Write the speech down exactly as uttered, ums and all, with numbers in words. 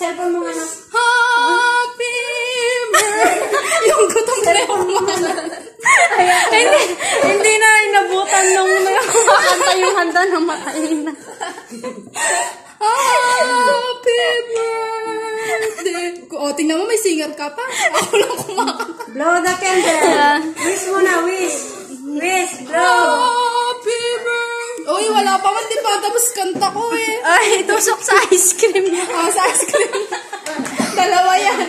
cellphone mo nga na. Happy birthday! Yung gutom na yung hindi, hindi na inabutan nung kumakanta yung handa ng makain na. Happy birthday! O, tingnan mo, may singer ka pa. Ako lang kumakanta. Blow the candle. Wish mo na, wish. Wish, blow. Happy birthday! Uy, wala pa man, di ba? Tapos kanta ko eh. Ay, tusok sa ice cream. Ah, sa ice cream. Dalawa yan.